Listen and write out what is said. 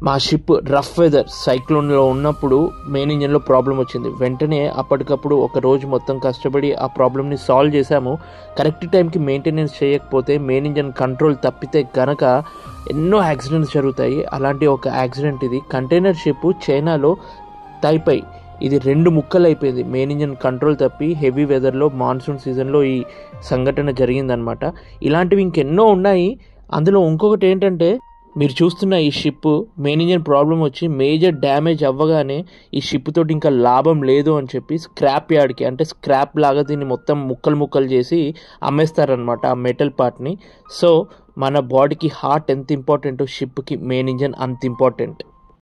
మా ship rough weather సైక్లోన్లో ఉన్నప్పుడు main ఇంజన్లో problem వచ్చింది. వెంటనే అప్పటికప్పుడు ఒక రోజు మొత్తం కష్టపడి ఆ ప్రాబ్లమ్ని సాల్వ్ చేశాము. కరెక్ట్ టైంకి మెయింటెనెన్స్ చేయకపోతే మెయిన్ ఇంజన్ కంట్రోల్ తప్పితే గనక ఎన్నో యాక్సిడెంట్స్ జరుగుతాయి. అలాంటి ఒక యాక్సిడెంట్ ఇది. కంటైనర్ షిప్ చైనాలో తైపై ఇది 2 ముక్కలు అయిపోయింది. మెయిన్ ఇంజన్ కంట్రోల్ తప్పి హెవీ వెదర్లో మాన్సూన్ సీజన్లో ఈ సంఘటన జరిగిందనమాట. ఇలాంటివి ఇంకెన్నో ఉన్నాయి. అందులో ఇంకొకటి ఏంటంటే, మీరు చూస్తున్న ఈ షిప్ మెయిన్ ఇంజన్ ప్రాబ్లం వచ్చి మేజర్ డ్యామేజ్ అవ్వగానే ఈ షిప్ తోటి ఇంకా లాభం లేదు అని చెప్పి స్క్రాప్ యార్డ్కి, అంటే స్క్రాప్ లాగా దీన్ని మొత్తం ముక్కలు చేసి అమ్మేస్తారనమాట ఆ మెటల్ పార్ట్ని. సో మన బాడీకి హార్ట్ ఎంత ఇంపార్టెంటో షిప్కి మెయిన్ ఇంజన్ అంత ఇంపార్టెంట్.